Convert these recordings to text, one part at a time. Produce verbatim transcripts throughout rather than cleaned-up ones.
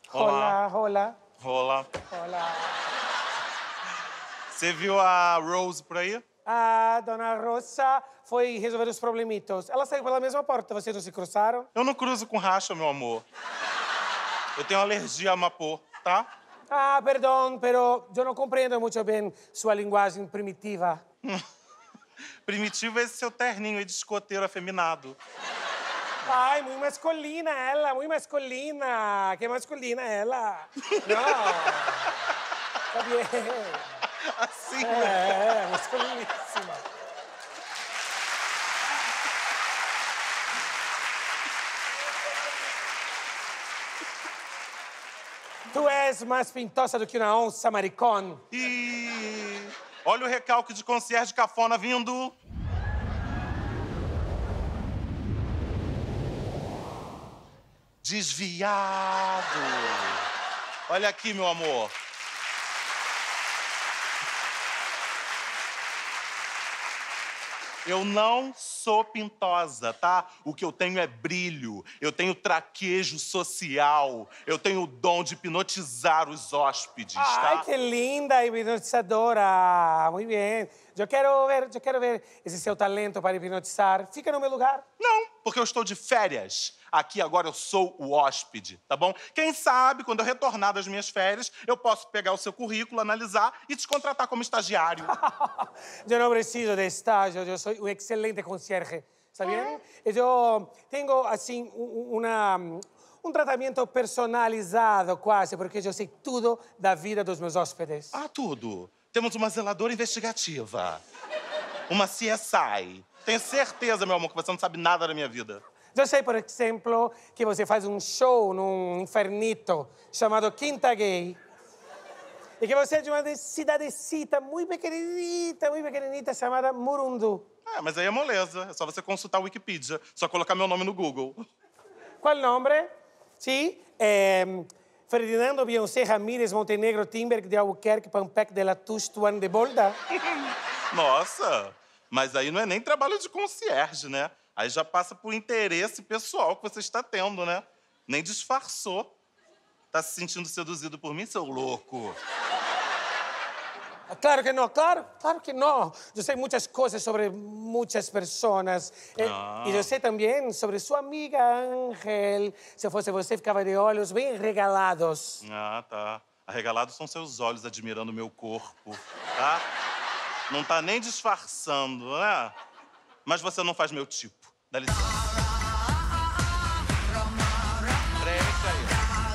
Olá. Rola, rola. Rola. Olá. Você viu a Rose por aí? A dona Rosa foi resolver os problemitos. Ela saiu pela mesma porta, vocês não se cruzaram? Eu não cruzo com racha, meu amor. Eu tenho alergia a Mapô, tá? Ah, perdão, pero eu não compreendo muito bem sua linguagem primitiva. Primitivo é esse seu terninho aí de escoteiro afeminado. Ai, muito masculina ela, muito masculina. Que masculina ela. Não. Tá bem. Assim, É, né? é, masculiníssima. Tu és mais pintosa do que uma onça, maricón. E olha o recalque de concierge cafona vindo. Desviado. Olha aqui, meu amor. Eu não sou pintosa, tá? O que eu tenho é brilho, eu tenho traquejo social, eu tenho o dom de hipnotizar os hóspedes, tá? Ai, que linda hipnotizadora. Muito bem. Eu quero ver, eu quero ver esse seu talento para hipnotizar. Fica no meu lugar. Não, porque eu estou de férias. Aqui agora eu sou o hóspede, tá bom? Quem sabe, quando eu retornar das minhas férias, eu posso pegar o seu currículo, analisar e te contratar como estagiário. Eu não preciso de estágio, eu sou um excelente concierge, está bem? Eu tenho, assim, um, uma, um tratamento personalizado quase, porque eu sei tudo da vida dos meus hóspedes. Ah, tudo. Temos uma zeladora investigativa. Uma C S I. Tenho certeza, meu amor, que você não sabe nada da minha vida. Eu sei, por exemplo, que você faz um show num infernito chamado Quinta Gay. E que você é de uma cidadecita muito pequenita, muito pequenita, chamada Murundu. É, mas aí é moleza. É só você consultar a Wikipedia. Só colocar meu nome no Google. Qual nome? Sim, é Ferdinando Beyoncé Ramírez Montenegro Timberg de Albuquerque Pampec de la Touche Tuan de Bolda. Nossa, mas aí não é nem trabalho de concierge, né? Aí já passa por interesse pessoal que você está tendo, né? Nem disfarçou. Tá se sentindo seduzido por mim, seu louco? Claro que não, claro, claro que não. Eu sei muitas coisas sobre muitas pessoas. Ah. E eu sei também sobre sua amiga Ángel. Se eu fosse você, ficava de olhos bem regalados. Ah, tá. Arregalados são seus olhos admirando o meu corpo, tá? Não tá nem disfarçando, né? Mas você não faz meu tipo. Dá licença. Presta aí.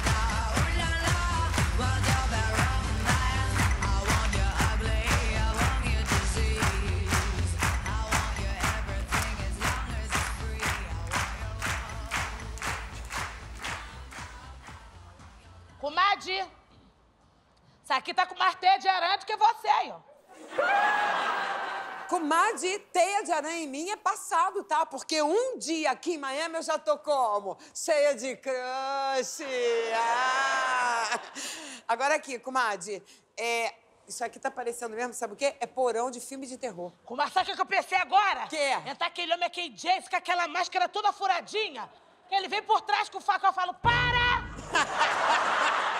Comadre, isso aqui tá com mais teia de aranha do que você aí, ó. Comadre, teia de aranha em mim é passado, tá? Porque um dia aqui em Miami eu já tô como? Cheia de crush. Ah. Agora aqui, comadre, é... isso aqui tá parecendo mesmo, sabe o quê? É porão de filme de terror. Comadre, sabe o que eu pensei agora? Quê? Entrar aquele homem aqui, Jace, com aquela máscara toda furadinha. Que ele vem por trás com o facão e eu falo, para!